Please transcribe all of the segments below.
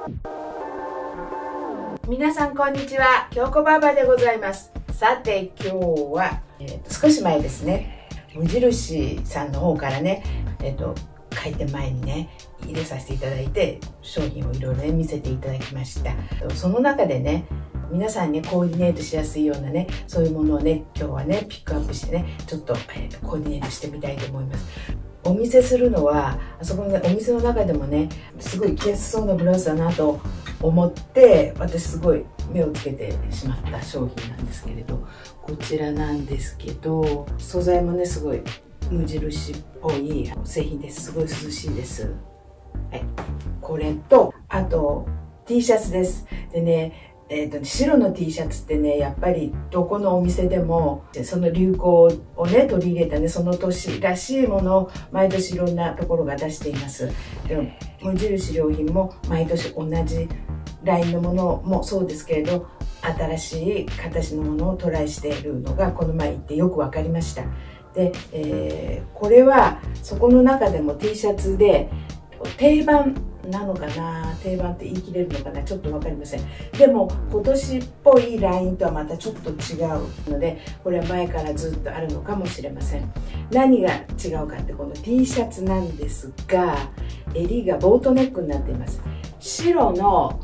皆さんこんにちは、京子ばあばでございます。さて今日は、少し前ですね、無印さんの方からね、開店前にね入れさせていただいて商品をいろいろね見せていただきました。その中でね、皆さんにコーディネートしやすいようなね、そういうものをね今日はねピックアップしてね、ちょっと、コーディネートしてみたいと思います。お見せするのはあそこの、ね、お店の中でもねすごい着やすそうなブラウスだなと思って私すごい目をつけてしまった商品なんですけれど、こちらなんですけど、素材もねすごい無印っぽい製品です。すごい涼しいです。はい、これとあと T シャツです。でね、白の T シャツってねやっぱりどこのお店でもその流行をね取り入れたねその年らしいものを毎年いろんなところが出しています。でも無印良品も毎年同じラインのものもそうですけれど、新しい形のものをトライしているのがこの前行ってよく分かりました。で、これはそこの中でも T シャツで定番なのかな、定番って言い切れるのかな、ちょっと分かりません。でも今年っぽいラインとはまたちょっと違うので、これは前からずっとあるのかもしれません。何が違うかって、この T シャツなんですが、襟がボートネックになっています。白の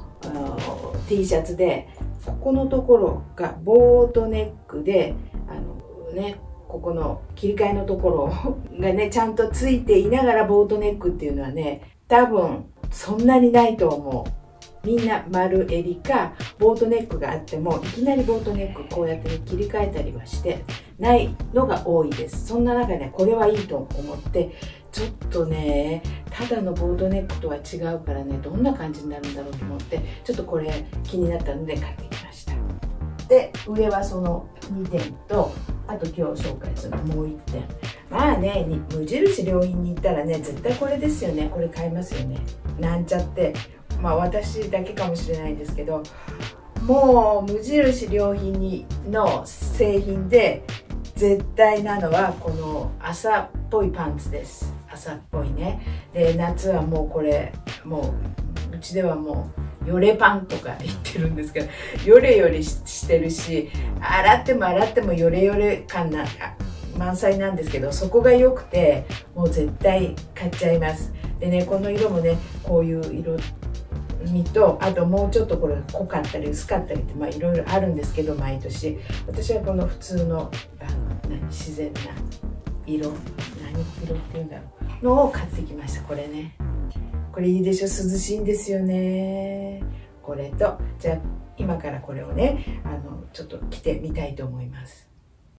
T シャツでここのところがボートネックでここの切り替えのところがねちゃんとついていながらボートネックっていうのはね多分そんなにないと思う。みんな丸襟かボートネックがあってもいきなりボートネックこうやって、ね、切り替えたりはしてないのが多いです。そんな中でこれはいいと思ってちょっとねただのボートネックとは違うからねどんな感じになるんだろうと思ってちょっとこれ気になったので買ってきました。で上はその2点とあと今日紹介するもう1点。まあね無印良品に行ったらね絶対これですよね。これ買いますよね。なんちゃってまあ私だけかもしれないんですけど、もう無印良品の製品で絶対なのはこの朝っぽいパンツです。朝っぽいね。で夏はもうこれもううちではもうヨレパンとか言ってるんですけど、ヨレヨレしてるし洗っても洗ってもヨレヨレ感な満載なんですけど、そこが良くてもう絶対買っちゃいます。でねこの色もねこういう色味とあともうちょっとこれ濃かったり薄かったりってまあいろいろあるんですけど、毎年私はこの普通の自然な色、何色っていうんだろうのを買ってきました。これね、これいいでしょ、涼しいんですよね。これとじゃあ今からこれをねちょっと着てみたいと思います。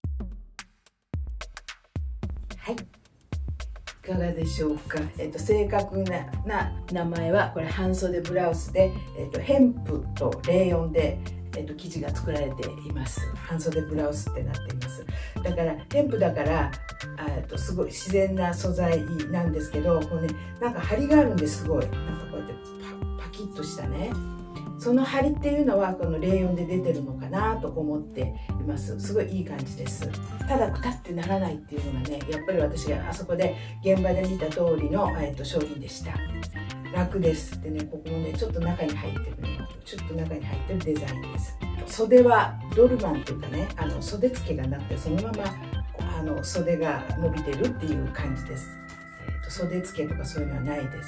はい、いかがでしょうか。正確な名前はこれ半袖ブラウスで、ヘンプとレーヨンで、生地が作られています。半袖ブラウスってなっています。だからヘンプだからすごい自然な素材なんですけど、こうねなんか張りがあるんです。すごいなんかこうやってパキッとしたね、その張りっていうのはこのレーヨンで出てるのかなと思っています。すごいいい感じです。ただくたってならないっていうのがねやっぱり私があそこで現場で見た通りの、商品でした。楽です。でねここもねちょっと中に入ってるね、ちょっと中に入ってるデザインです。袖はドルマンっていうかね袖付けがなくてそのまま袖が伸びてるっていう感じです。袖付けとかそういうのはないです。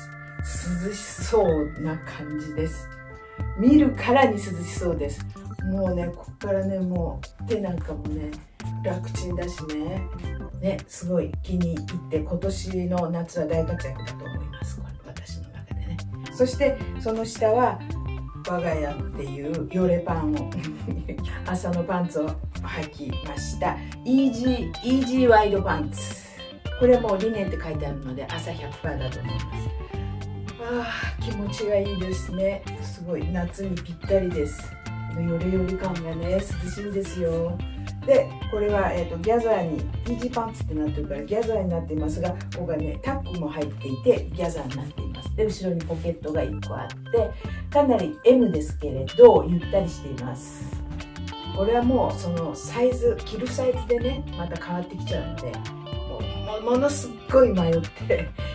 涼しそうな感じです。見るからに涼しそうです。もうねここからねもう手なんかもね楽ちんだしねすごい気に入って今年の夏は大活躍だと思います。これ私の中でね。そしてその下は我が家っていうヨレパンを朝のパンツを履きました。イージーワイドパンツ。これはもうリネンって書いてあるので朝 100% だと思います。気持ちがいいですね。すごい夏にぴったりです。ヨレヨレ感がね涼しいんですよ。でこれは、ギャザーにイージーパンツってなってるからギャザーになっていますが、ここがねタックも入っていてギャザーになっています。で後ろにポケットが1個あってかなり M ですけれどゆったりしています。これはもうそのサイズ着るサイズでねまた変わってきちゃうのでものすっごい迷って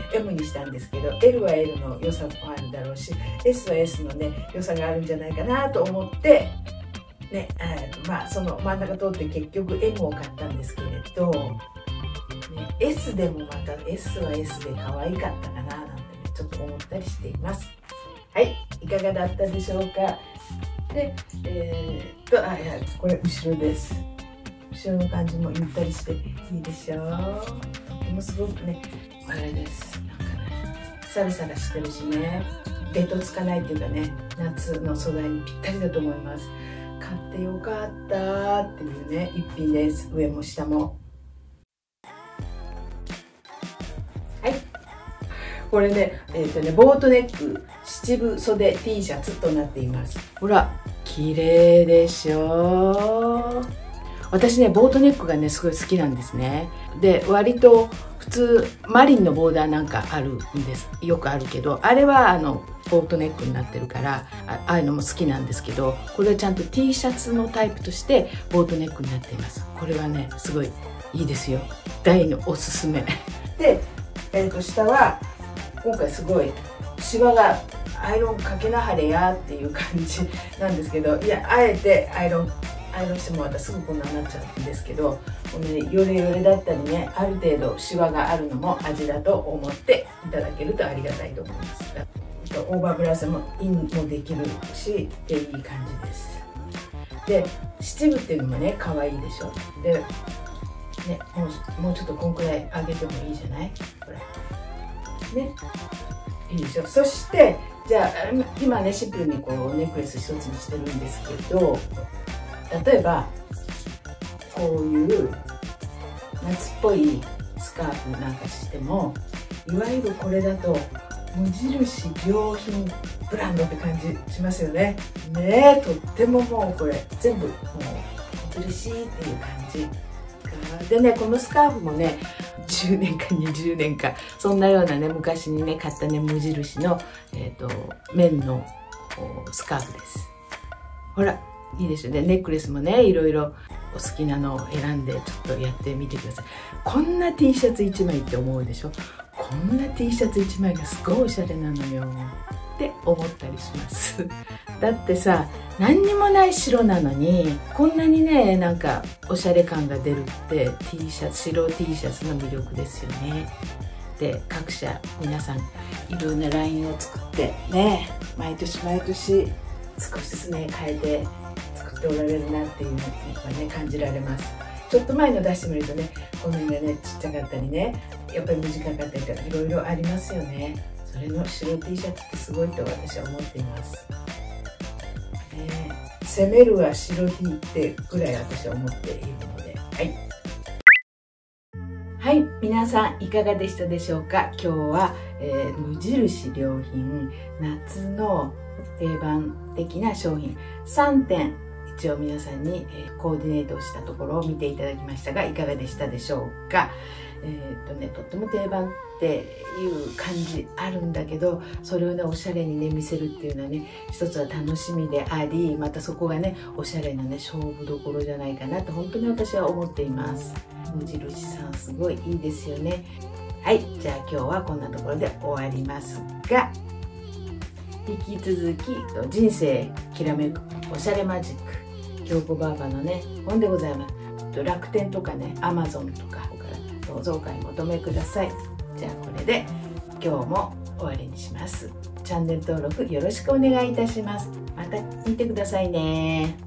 M にしたんですけど、 L は L の良さもあるだろうし、 S は S のね良さがあるんじゃないかなと思ってね、その真ん中通って結局 M を買ったんですけれど、ね、S でもまた S は S で可愛かったかななんてねちょっと思ったりしています。はい、いかがだったでしょうか。で、これ後ろです。後ろの感じもゆったりしていいでしょう。とてもすごくね、あれです。なんかね、サラサラしてるしね、ベトつかないっていうかね、夏の素材にぴったりだと思います。買ってよかったっていうね、一品です。上も下も。はい。これね、ボートネック七分袖 T シャツとなっています。ほら、綺麗でしょ。私ね、ボートネックがねすごい好きなんですね。で、割と普通マリンのボーダーなんかあるんです。よくあるけど、あれはボートネックになってるから、ああいうのも好きなんですけど、これはちゃんと T シャツのタイプとしてボートネックになっています。これはねすごいいいですよ。大のおすすめで、下は今回すごいシワがアイロンかけなはれやっていう感じなんですけど、いや、あえてアイロンしてもまたすぐこんなになっちゃうんですけど、このね、ヨレヨレだったりね、ある程度シワがあるのも味だと思っていただけるとありがたいと思います。オーバーブラウスもインもできるし、いい感じです。で、七分っていうのもね可愛いでしょ。でね、もうちょっとこんくらい上げてもいいじゃない。これね、いいでしょ。そしてじゃあ今ねシンプルにこうネックレス一つにしてるんですけど、例えばこういう夏っぽいスカーフなんかしても、いわゆるこれだと無印良品ブランドって感じしますよね。ねえ、とってももうこれ全部もう無印っていう感じでね、このスカーフもね10年か20年かそんなようなね、昔にね買ったね無印の、綿のスカーフです。ほら、いいですよね。ネックレスもねいろいろお好きなのを選んでちょっとやってみてください。こんな T シャツ1枚って思うでしょ。こんな T シャツ1枚がすごいおしゃれなのよって思ったりしますだってさ、何にもない白なのにこんなにねなんかおしゃれ感が出るって T シャツ、白 T シャツの魅力ですよね。で、各社皆さんいろんなラインを作ってね、毎年毎年少しずつね変えて作っておられるなっていうのがね感じられます。ちょっと前の出してみるとね、この辺がねちっちゃかったりね、やっぱり短かったりとかいろいろありますよね。それの白 T シャツってすごいと私は思っています。攻めるは白 T ってぐらい私は思っているので、はい、皆さんいかがでしたでしょうか。今日は、無印良品夏の定番的な商品3点一応皆さんにコーディネートをしたところを見ていただきましたが、いかがでしたでしょうか。とっても定番っていう感じあるんだけど、それをねおしゃれにね見せるっていうのはね一つは楽しみであり、またそこがねおしゃれなね勝負どころじゃないかなと本当に私は思っています。無印さんすごいいいですよね。はい、じゃあ今日はこんなところで終わりますが、引き続き人生きらめくおしゃれマジック京子ばあばのね本でございます。楽天とかね Amazon とかからどうぞお買い求めください。じゃあこれで今日も終わりにします。チャンネル登録よろしくお願いいたします。また見てくださいね。